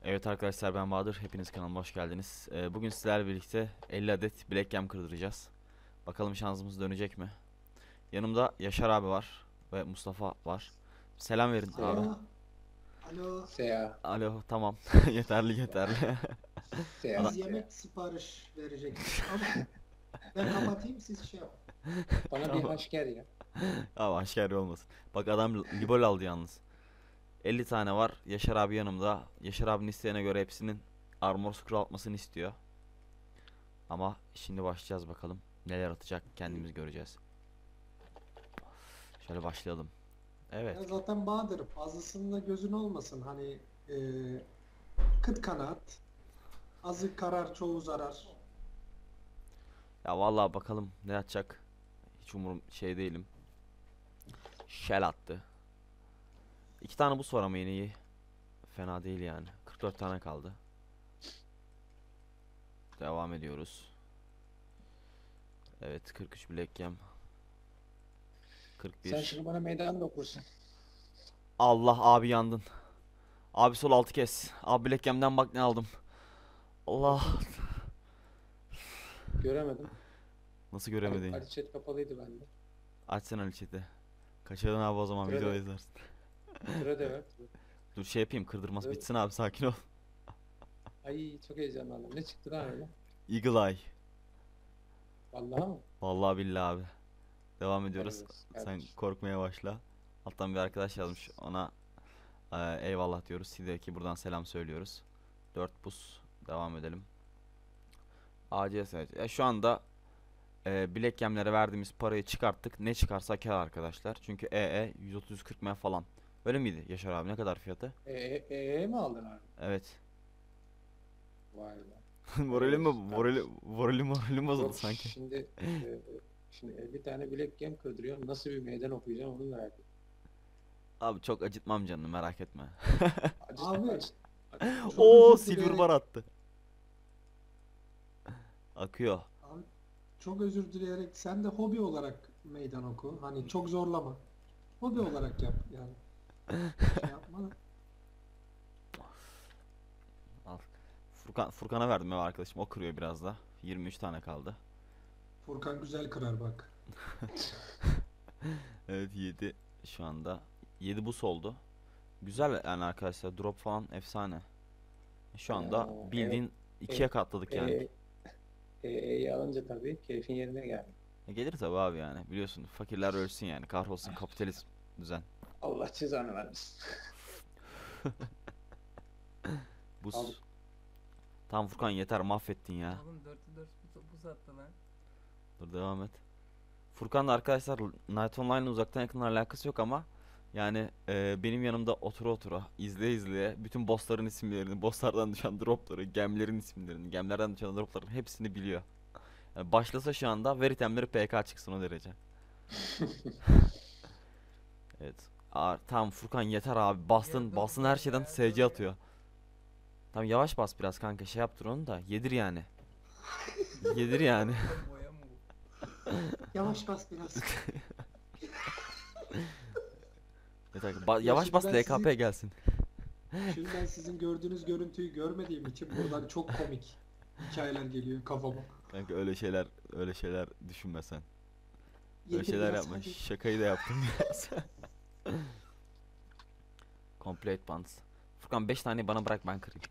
Evet arkadaşlar, ben Bahadır. Hepiniz kanalıma hoş geldiniz. Bugün sizlerle birlikte 50 adet Black Cam kırdıracağız. Bakalım şansımız dönecek mi? Yanımda Yaşar abi var ve Mustafa var. Selam verin abi. Alo. Alo. Sea, Alo, tamam. Yeterli yeterli. sea, Ana Biz sea. yemek sipariş verecektik ama ben kapatayım siz şey yapın. Bana bir Tamam. haş gel ya. Abi aşikar olmasın. Bak adam libol aldı yalnız. 50 tane var. Yaşar abi yanımda. Yaşar abinin isteğine göre hepsinin armor scroll atmasını istiyor. Ama şimdi başlayacağız bakalım. Neler atacak kendimiz göreceğiz. Şöyle başlayalım. Evet. Ya zaten Bahadır fazlasında gözün olmasın. Hani e, kıt kanaat. Azı karar çoğu zarar. Ya vallahi bakalım ne atacak. Hiç umurum şey değilim. Shell attı. 2 tane buz var ama yine iyi. Fena değil yani. 44 tane kaldı. Devam ediyoruz. Evet, 43 Black Yam. Sen 41. şimdi bana meydan da okursun. Allah abi, yandın. Abi sol 6 kez. Abi Black Yam'den bak ne aldım. Allah. Göremedim. Nasıl Ali, göremedin? Ali chat kapalıydı bende. Açsana Ali chat'i. Kaçırdın abi, o zaman Şöyle. videoda izlersin. Tıra de ver. Dur şey yapayım, kırdırması Evet. bitsin abi, sakin ol. Ay çok heyecanlandım. Ne çıktı lan öyle? Eagle Eye. Vallahi mı? Vallahi billahi abi. Devam Helal ediyoruz. olsun Sen kardeşim. korkmaya başla. Alttan bir arkadaş yazmış. Ona eyvallah diyoruz. Sideki buradan selam söylüyoruz. 4 buz. Devam edelim. ACS. Ya şu anda Black Gem'lere verdiğimiz parayı çıkarttık. Ne çıkarsa kâr arkadaşlar. Çünkü 130-140 M falan. Öyle miydi Yaşar abi? Ne kadar fiyatı? Mi aldın abi? Evet. Vay be. Helal Moralim mi? olsun kardeşim. Moralim bozuldu Yok sanki. şimdi 50 tane bilek gem kırdırıyorum. Nasıl bir meydan okuyacağım onu merak ettim. Abi çok acıtmam canını, merak etme. Acıt, Abi acıt, acıt. çok Oo, özür silver dileyerek bar attı. Akıyor. abi, çok özür dileyerek sen de hobi olarak meydan oku. Hani çok zorlama. Hobi olarak yap yani. Şey yapma da. Al. Furkan'a verdim ev arkadaşım. O kırıyor biraz da. 23 tane kaldı. Furkan güzel kırar bak. Evet, 7 şu anda. 7 bus oldu. Güzel yani arkadaşlar. Drop falan efsane. Şu anda Evet. bildiğin ikiye katladık yani. Alınca tabii keyfin yerine geldi. Gelir tabi abi yani. Biliyorsun, fakirler ölsün yani. Kahrolsun kapitalizm düzen. Allah cezanı vermesin. Bus. Abi, Tamam Furkan, yeter, mahvettin ya. Oğlum 4'te 4 bu sattı lan. Dur, devam et. Furkan da arkadaşlar Night Online'la uzaktan yakın alakası yok ama yani benim yanımda otura otura, izleye izleye bütün bossların isimlerini, bosslardan düşen dropları, gemlerin isimlerini, gemlerden düşen dropların hepsini biliyor. Yani başlasa şu anda ver itemleri PK çıksın, o derece. Evet. Tamam Furkan, yeter abi. Ya dur Bastın dur her şeyden ya, SC dur ya. atıyor. Tamam, yavaş bas biraz kanka, şey yaptır onu da. Yedir yani. Yedir yani. Boya mı bu? Yavaş bas biraz. Yeter. Ya Yavaş şimdi bas, ben LKP sizin gelsin. şimdi ben sizin gördüğünüz görüntüyü görmediğim için buradan çok komik hikayeler geliyor kafama. Kanka öyle şeyler düşünme sen. Öyle Yedir şeyler biraz yapma. hadi. Şakayı da yaptım biraz. Complete pants. Furkan 5 tane bana bırak, ben kırayım.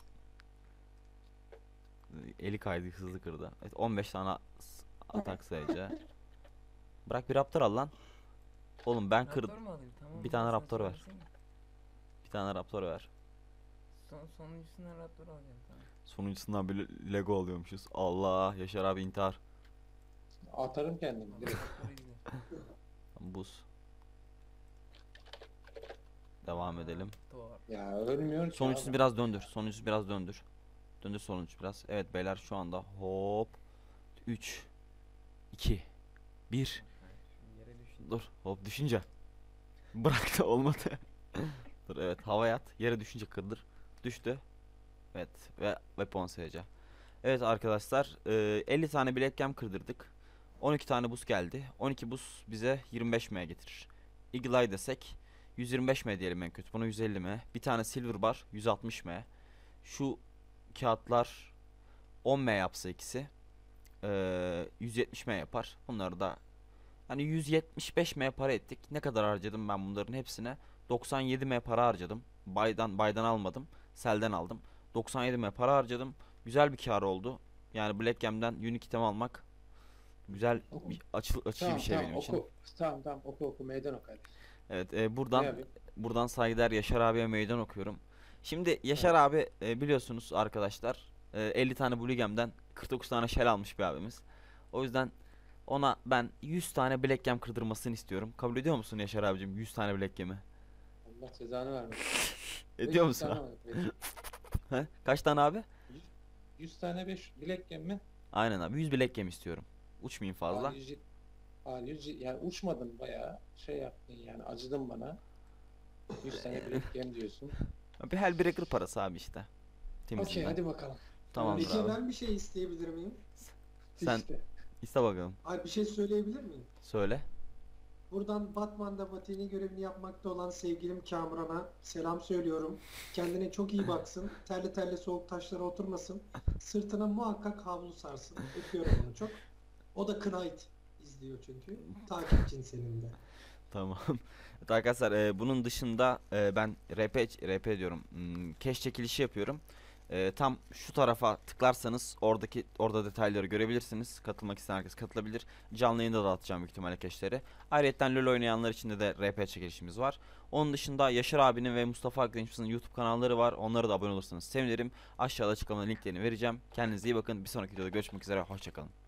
Eli kaydı, hızlı kırdı. Evet, 15 tane atak sayıca. Bırak bir raptor al lan. Oğlum ben kırdım. Raptor mu alayım? Tamam. Bir tane sen raptor ver. söylesene. Bir tane raptor ver. Sonuncusundan raptor alacağım, tamam. Sonuncusundan böyle Lego alıyormuşuz. Allah, Yaşar abi intihar. atarım kendimi direkt. Raptoru izle. Buz. Devam edelim. Doğru. Ya ölmüyor ki Sonuncusunu abi. biraz döndür. Sonuncusu biraz döndür. Döndür sonuncu biraz. Evet beyler, şu anda hop. 3 2 1. Şu yere düştü. Dur, hop düşünce. Bırak da olmadı. Dur, evet, havaya at. Yere düşünce kırdır. Düştü. Evet, ve weapon sayacı. Evet arkadaşlar, 50 tane Black Gem kırdırdık. 12 tane buz geldi. 12 buz bize 25 M getirir. Eagle Eye desek 125 M diyelim en kötü. Buna 150 M. Bir tane Silver Bar 160 M. Şu kağıtlar 10M yapsa ikisi 170M yapar. Bunları da hani 175M para ettik. Ne kadar harcadım ben bunların hepsine? 97M para harcadım. Baydan almadım. Sel'den aldım. 97M para harcadım. Güzel bir kar oldu. Yani Black Gem'den unique item almak güzel bir açıcı Tamam bir şey tamam benim için. oku. Tamam oku meydan oku hadi. Evet, Ne buradan yapayım? saygıdeğer Yaşar abiye meydan okuyorum. Şimdi Yaşar abi biliyorsunuz arkadaşlar 50 tane Blue Gem'den 49 tane Shell almış bir abimiz. O yüzden ona ben 100 tane Black Gem kırdırmasını istiyorum. Kabul ediyor musun Yaşar abicim 100 tane Black Gem'i? Allah cezanı vermesin. Ediyor 500 musun? tane var, 500. He? Kaç tane abi? 100 tane 5 bilek gem mi? Aynen abi 100 Black Gem istiyorum. Uçmayayım fazla. Yani uçmadın bayağı şey yaptın yani acıdın bana. 100 tane bilek gem diyorsun. Bir Hellbreaker parası abi işte. Okey Temizliğinden. hadi bakalım. Tamamdır Peki abi. ben bir şey isteyebilir miyim? Sen İşte. iste bakalım. Hayır, bir şey söyleyebilir miyim? Söyle. Buradan Batman'da Batini görevini yapmakta olan sevgilim Kamuran'a selam söylüyorum. Kendine çok iyi baksın. Terli terli soğuk taşlara oturmasın. Sırtına muhakkak havlu sarsın. Öpüyorum onu çok. O da Knight izliyor çünkü. Takipçin senin de. Tamam. Evet arkadaşlar bunun dışında ben RP diyorum. Cash çekilişi yapıyorum. Tam şu tarafa tıklarsanız orada detayları görebilirsiniz. Katılmak isteyen herkes katılabilir. Canlı yayında dağıtacağım büyük ihtimalle cashleri. Ayrıca LoL oynayanlar için de RP çekilişimiz var. Onun dışında Yaşar abinin ve Mustafa Akdeniz'in YouTube kanalları var. Onlara da abone olursanız sevinirim. Aşağıda açıklamada linklerini vereceğim. Kendinize iyi bakın. Bir sonraki videoda görüşmek üzere. Hoşçakalın.